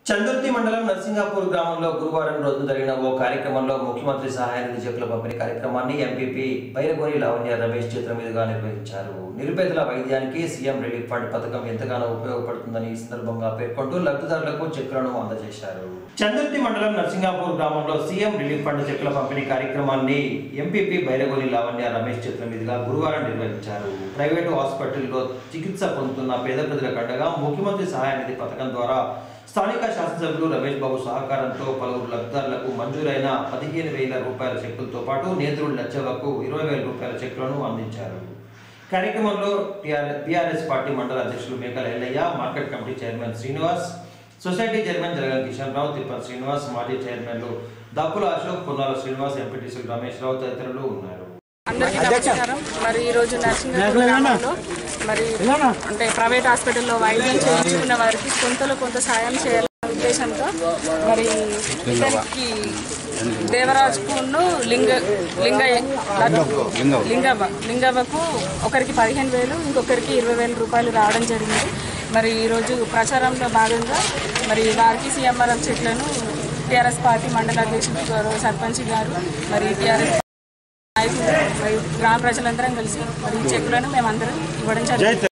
చందుర్తి మండలం నర్సింగాపూర్ గ్రామంలో గురువారం రోజు జరిగిన ఓ కార్యక్రమంలో ముఖ్యమంత్రి సహాయ నిధి చెక్కుల పంపిణీ కార్యక్రమాన్ని ఎంపీపీ బైరగోని లావణ్య రమేష్ చేతుల మీదుగా నిర్వహించారు. నిరుపేదల వైద్యానికి సీఎం రిలీఫ్ ఫండ్ పథకం ఎంతగానో ఉపయోగపడుతుందని ఈ సందర్భంగా పేర్కొంటూ లబ్ధిదారులకు చెక్కులను అందజేశారు. చందుర్తి మండలం నర్సింగాపూర్ గ్రామంలో సీఎం రిలీఫ్ ఫండ్ చెక్కుల పంపిణీ కార్యక్రమాన్ని ఎంపీపీ బైరగోని లావణ్య రమేష్ చేతుల మీదుగా గురువారం నిర్వహించారు. ప్రైవేటు హాస్పిటల్లో చికిత్స పొందుతున్న పేద ప్రజలకు అండగా ముఖ్యమంత్రి సహాయ నిధి పథకం ద్వారా స్థానిక శాసనసభ్యులు రమేష్ బాబు సహకారంతో పలువురు లబ్ధిదారులకు మంజూరైన 15,000 రూపాయల చెక్కులతో పాటు నేతృడు లచ్చవకు 20,000 రూపాయల చెక్కులను అందించారు. కార్యక్రమంలో టీఆర్ఎస్ పార్టీ మండల అధ్యక్షులు Mekala Ellaiah, market committee chairman Srinivas, society chairman Jaragam Kishan Rao, Thippal Srinivas, మాజీ చైర్మన్లు దాపుల అశోక్, పొన్నాల శ్రీనివాస్, ఎంపీటీసీ రమేష్ రావు తదితరులు ఉన్నారు. అందరికీ నమస్కారం. మరి ఈరోజు నర్సింగాపూర్ గ్రామంలో మరి అంటే ప్రైవేట్ హాస్పిటల్లో వైద్యం చేయించుకున్న వారికి కొంత సాయం చేయాలనే ఉద్దేశంతో మరి ఇతనికి దేవరాజ్కును లింగవ్వకు ఒకరికి 15,000 ఇంకొకరికి 20,000 రూపాయలు రావడం జరిగింది. మరి ఈరోజు ప్రచారంలో భాగంగా మరి వారికి సీఎంఆర్ఎఫ్ చెట్లను టీఆర్ఎస్ పార్టీ మండల అధ్యక్షుడు గారు, సర్పంచ్ గారు, మరి టీఆర్ఎస్ నాయకులు, గ్రామ ప్రజలందరం కలిసి మరి చెక్కులను మేమందరం ఇవ్వడం జరిగింది.